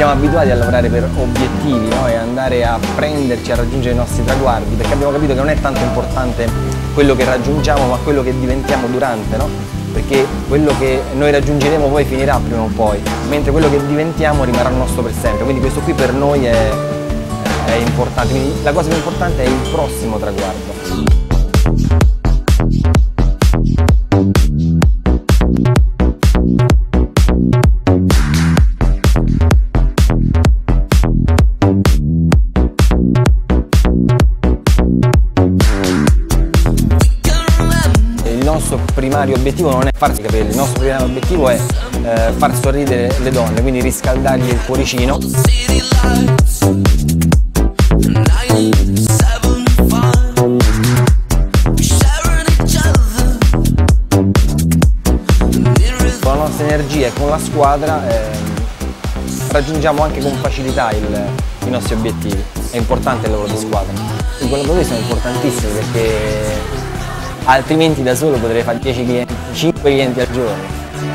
siamo abituati a lavorare per obiettivi, no? E andare a prenderci, a raggiungere i nostri traguardi, perché abbiamo capito che non è tanto importante quello che raggiungiamo, ma quello che diventiamo durante, no? Perché quello che noi raggiungeremo poi finirà prima o poi, mentre quello che diventiamo rimarrà nostro per sempre, quindi questo qui per noi è importante, quindi la cosa più importante è il prossimo traguardo. Il nostro primario obiettivo non è farsi i capelli, il nostro primario obiettivo è far sorridere le donne, quindi riscaldargli il cuoricino. Con la nostra energia e con la squadra raggiungiamo anche con facilità i nostri obiettivi. È importante il lavoro di squadra. I collaboratori sono importantissimi perché altrimenti da solo potrei fare 10 clienti, 5 clienti al giorno.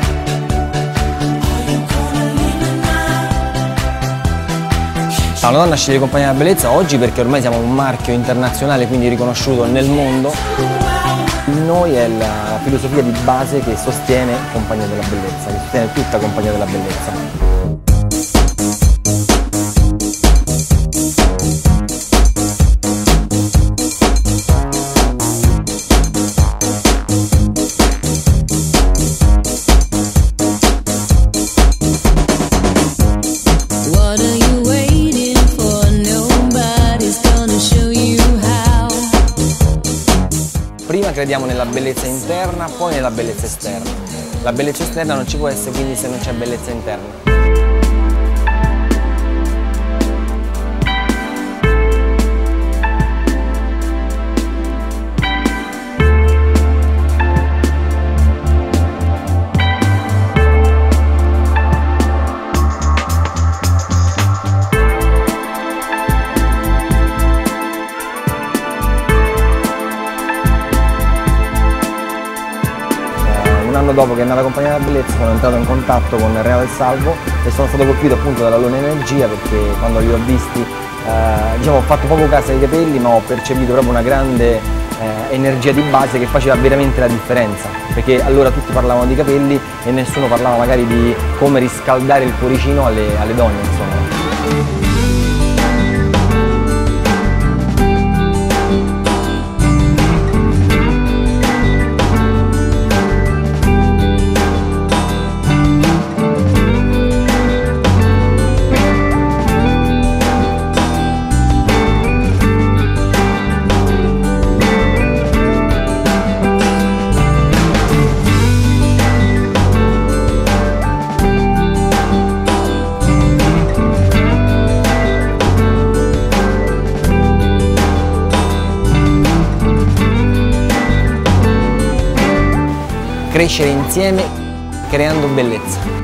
La donna sceglie Compagnia della Bellezza oggi perché ormai siamo un marchio internazionale, quindi riconosciuto nel mondo. Noi è la filosofia di base che sostiene Compagnia della Bellezza, che sostiene tutta Compagnia della Bellezza. Prima crediamo nella bellezza interna, poi nella bellezza esterna. La bellezza esterna non ci può essere quindi se non c'è bellezza interna. Un anno dopo che è nata Compagnia della Bellezza sono entrato in contatto con Real Salvo e sono stato colpito appunto dalla loro energia, perché quando li ho visti diciamo, ho fatto poco caso ai capelli, ma ho percepito proprio una grande energia di base che faceva veramente la differenza, perché allora tutti parlavano di capelli e nessuno parlava magari di come riscaldare il cuoricino alle donne, insomma. Crescere insieme creando bellezza.